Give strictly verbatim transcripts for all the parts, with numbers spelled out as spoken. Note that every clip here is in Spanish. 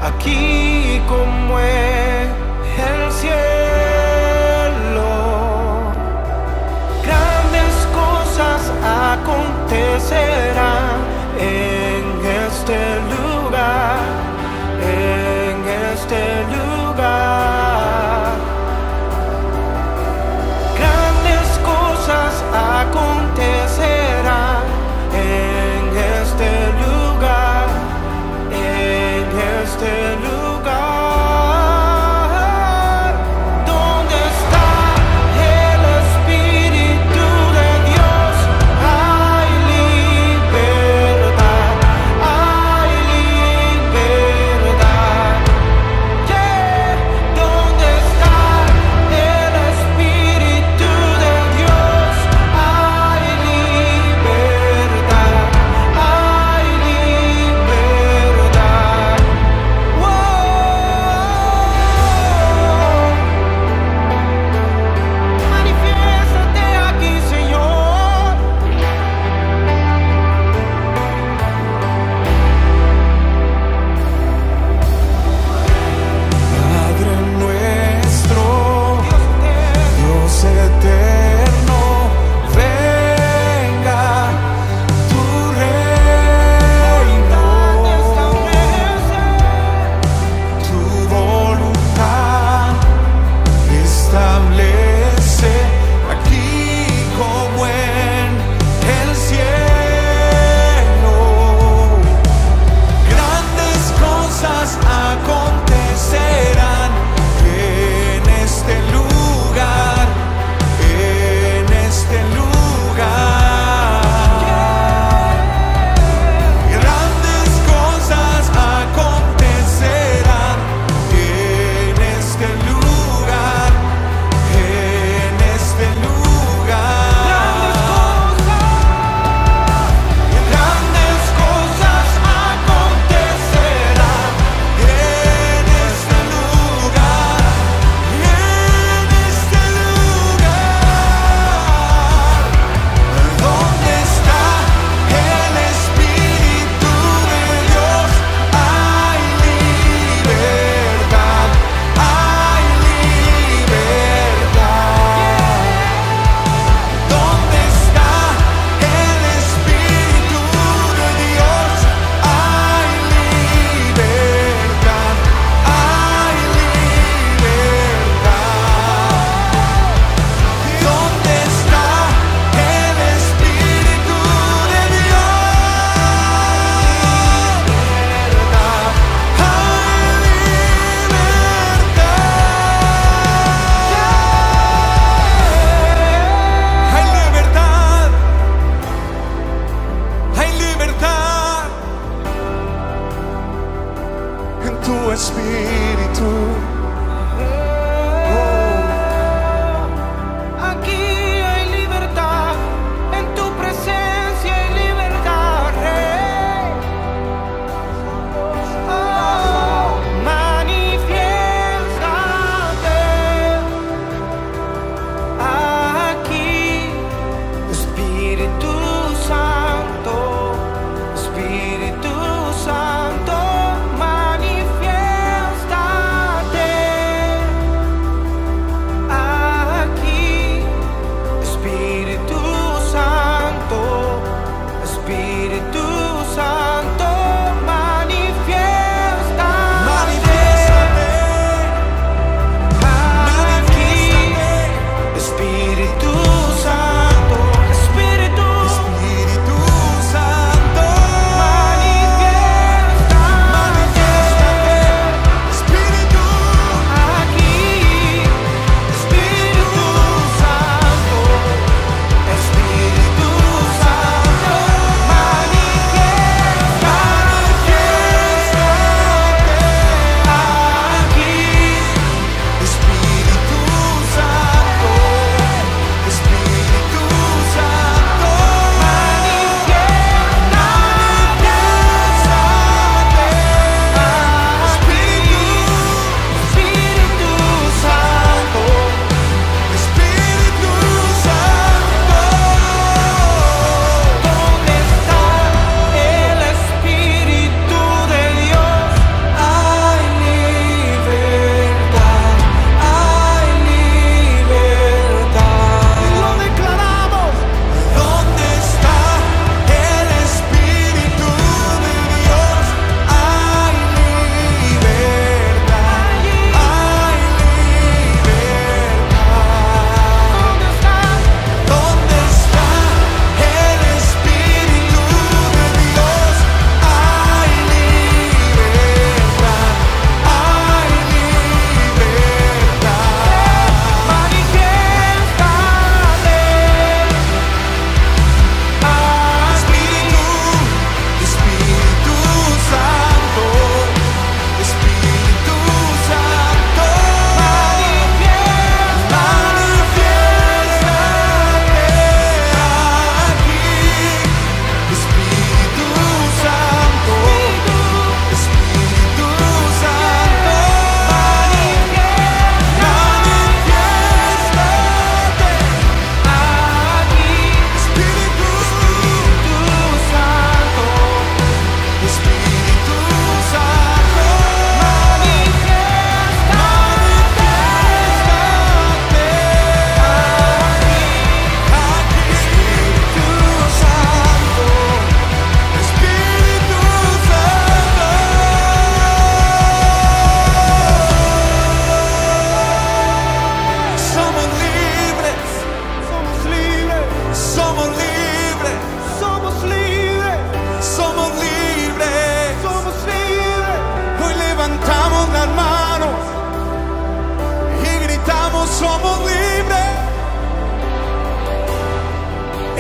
aquí como en el cielo. Grandes cosas acontecerán en este lugar, en este lugar. Grandes cosas acontecerán en este lugar, en este lugar.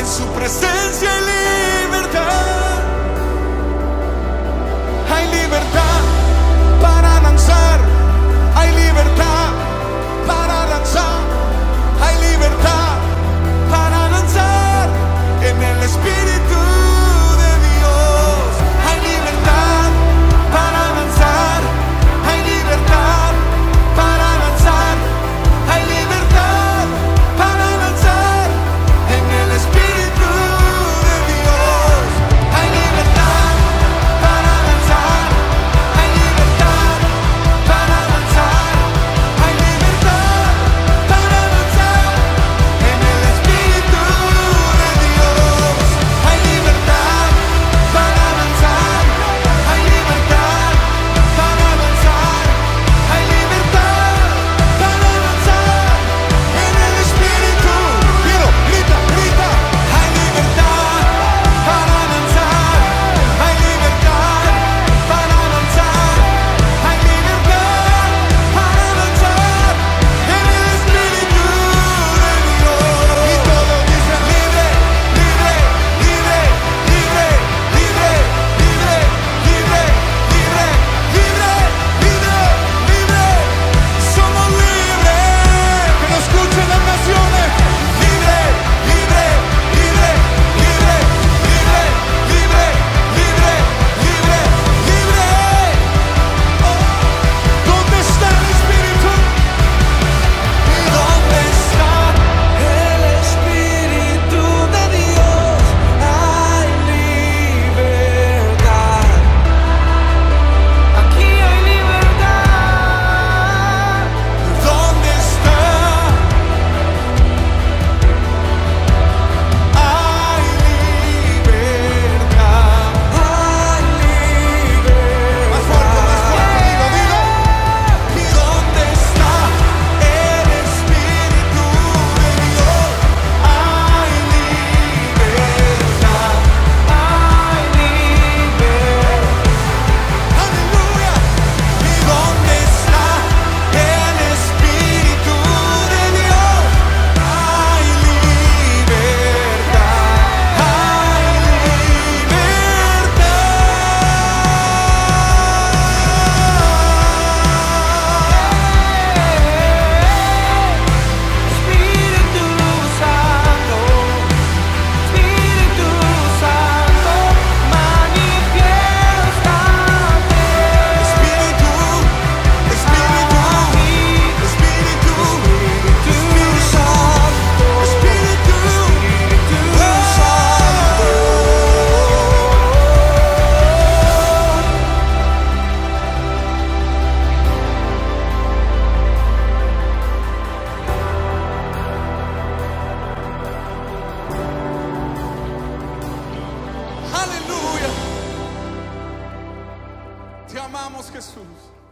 En su presencia hay libertad. Hay libertad para danzar. Hay libertad para danzar. Hay libertad para danzar en el Espíritu de Dios. Hay libertad para danzar. Hay libertad para danzar. Hay libertad para danzar en el Espíritu de Dios. Hay libertad para danzar. Hay libertad para danzar. Hay libertad para danzar en el Espíritu de Dios. Hay libertad para danzar. Hay libertad para danzar. Hay libertad para danzar en el Espíritu. Quiero, grita, grita. Hay libertad para danzar. Hay libertad para danzar. Hay libertad para danzar en el Espíritu de Dios. Y todos dicen libre, libre, libre, libre, libre, libre, libre, libre, libre, libre, libre. Somos libres. Que nos escuchen las naciones. Libre, libre, libre, libre, libre, libre, libre, libre, libre. ¿Dónde está el Espíritu? ¿Y dónde está el Espíritu de Dios? Hay libertad. Aquí hay libertad. ¿Dónde está? Hay libertad. Hay libertad. Más fuerte, más fuerte, dilo, dilo. ¿Y dónde está el Espíritu de Dios? Hay libertad. Hay libertad. Aleluya. ¿Y dónde está el Espíritu de Dios? Hay libertad. Hay Espíritu Santo, Espíritu Santo, manifiéstate. Espíritu, Espíritu, Espíritu, Espíritu Santo, Espíritu, Santo. Aleluya. Te amamos, Jesús.